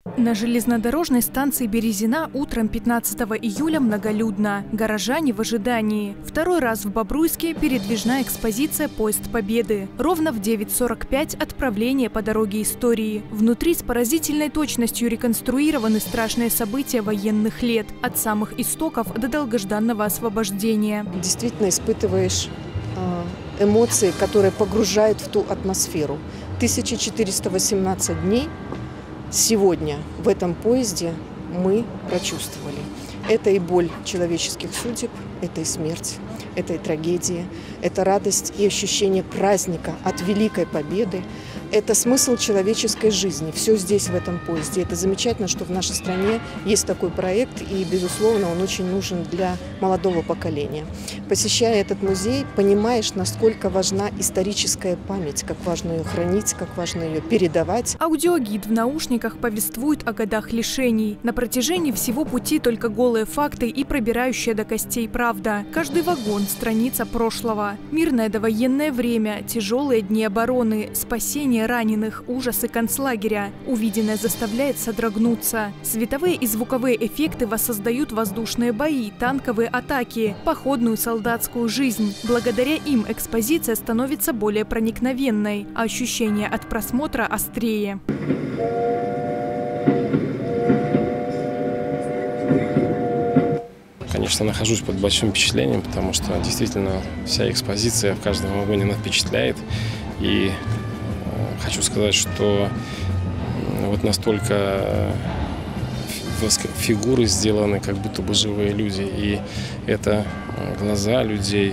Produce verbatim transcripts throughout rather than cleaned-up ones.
На железнодорожной станции Березина утром пятнадцатого июля многолюдно. Горожане в ожидании. Второй раз в Бобруйске передвижная экспозиция «Поезд Победы». Ровно в девять сорок пять отправление по дороге истории. Внутри с поразительной точностью реконструированы страшные события военных лет. От самых истоков до долгожданного освобождения. Действительно испытываешь эмоции, которые погружают в ту атмосферу. тысяча четыреста восемнадцать дней сегодня в этом поезде мы прочувствовали. Это и боль человеческих судеб, это и смерть, это и трагедия, это радость и ощущение праздника от великой победы. Это смысл человеческой жизни. Все здесь, в этом поезде. Это замечательно, что в нашей стране есть такой проект, и, безусловно, он очень нужен для молодого поколения. Посещая этот музей, понимаешь, насколько важна историческая память, как важно ее хранить, как важно ее передавать. Аудиогид в наушниках повествует о годах лишений. На протяжении всего пути только голые факты и пробирающая до костей правда. Каждый вагон – страница прошлого. Мирное довоенное время, тяжелые дни обороны, спасение раненых, ужасы концлагеря. Увиденное заставляет содрогнуться. Световые и звуковые эффекты воссоздают воздушные бои, танковые атаки, походную солдатскую жизнь. Благодаря им экспозиция становится более проникновенной, а ощущения от просмотра острее. Конечно, нахожусь под большим впечатлением, потому что действительно вся экспозиция в каждом вагоне она впечатляет. И хочу сказать, что вот настолько фигуры сделаны, как будто бы живые люди. И это глаза людей,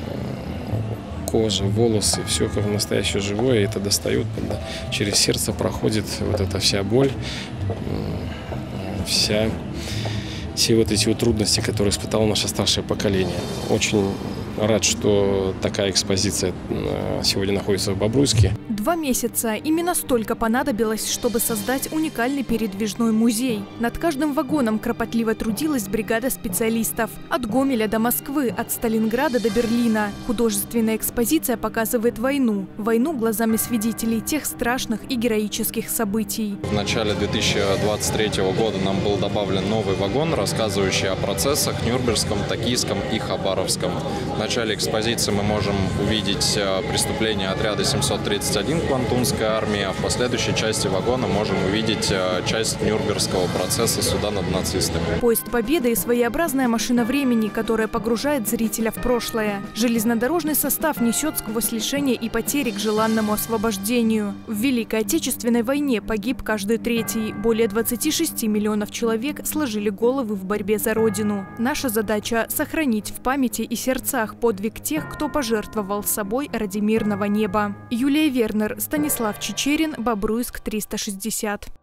кожа, волосы, все как настоящее живое. И это достает, когда через сердце проходит вот эта вся боль, вся, все вот эти вот трудности, которые испытало наше старшее поколение. Очень рад, что такая экспозиция сегодня находится в Бобруйске. Два месяца. Именно столько понадобилось, чтобы создать уникальный передвижной музей. Над каждым вагоном кропотливо трудилась бригада специалистов. От Гомеля до Москвы, от Сталинграда до Берлина. Художественная экспозиция показывает войну. Войну глазами свидетелей тех страшных и героических событий. В начале две тысячи двадцать третьего года нам был добавлен новый вагон, рассказывающий о процессах Нюрнбергском, Токийском и Хабаровском. В начале экспозиции мы можем увидеть преступление отряда семьсот тридцать один Квантунской армии, а в последующей части вагона можем увидеть часть Нюрнбергского процесса суда над нацистами. Поезд Победы и своеобразная машина времени, которая погружает зрителя в прошлое. Железнодорожный состав несет сквозь лишения и потери к желанному освобождению. В Великой Отечественной войне погиб каждый третий. Более двадцати шести миллионов человек сложили головы в борьбе за Родину. Наша задача – сохранить в памяти и сердцах подвиг тех, кто пожертвовал собой ради мирного неба. Юлия Вернер, Станислав Чичерин, Бобруйск триста шестьдесят.